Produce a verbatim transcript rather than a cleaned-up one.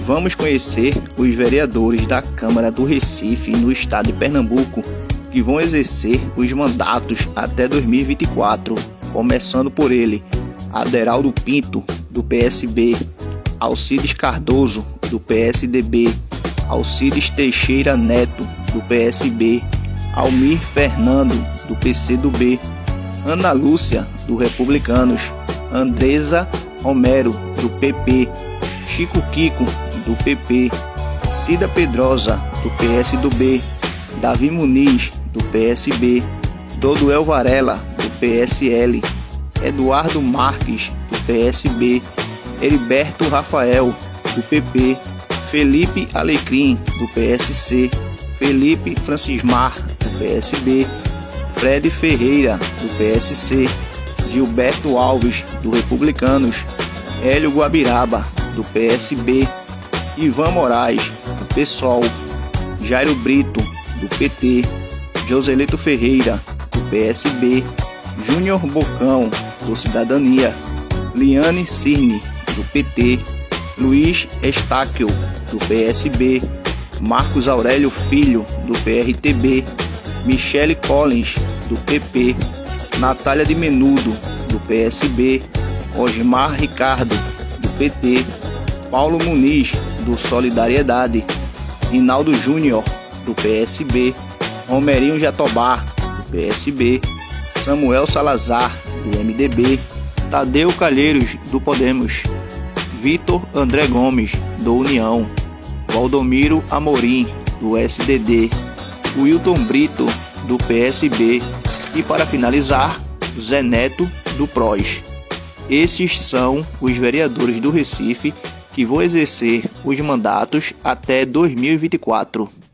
Vamos conhecer os vereadores da Câmara do Recife no estado de Pernambuco que vão exercer os mandatos até dois mil e vinte e quatro, começando por ele, Aderaldo Pinto, do P S B, Alcides Cardoso, do P S D B, Alcides Teixeira Neto, do P S B, Almir Fernando, do P C do B, Ana Lúcia, do Republicanos, Andresa Romero, do P P, Chico Kiko, do P P, Cida Pedrosa, do P S do B, Davi Muniz, do P S B, Doduel Varela, do P S L, Eduardo Marques, do P S B, Heriberto Rafael, do P P, Felipe Alecrim, do P S C, Felipe Francismar, do P S B, Fred Ferreira, do P S C, Gilberto Alves, do Republicanos, Hélio Guabiraba, do P S B, Ivan Moraes, do PSOL, Jairo Brito, do P T, Joselito Ferreira, do P S B, Júnior Bocão, do Cidadania, Liane Cirne, do P T, Luiz Estáquio, do P S B, Marcos Aurélio Filho, do P R T B, Michele Collins, do P P, Natália de Menudo, do P S B, Osmar Ricardo, do P T, Paulo Muniz, do Solidariedade, Rinaldo Júnior, do P S B, Romerinho Jatobá, do P S B, Samuel Salazar, do M D B, Tadeu Calheiros, do Podemos, Vitor André Gomes, do União, Valdomiro Amorim, do S D D, Wilton Brito, do P S B e, para finalizar, Zé Neto, do P R O S. Esses são os vereadores do Recife que vão exercer os mandatos até dois mil e vinte e quatro.